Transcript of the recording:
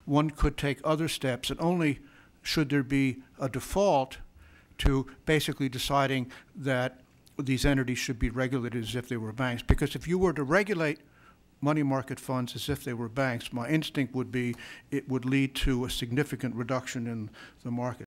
one could take other steps, and only should there be a default to basically deciding that these entities should be regulated as if they were banks. Because if you were to regulate money market funds as if they were banks, my instinct would be it would lead to a significant reduction in the market.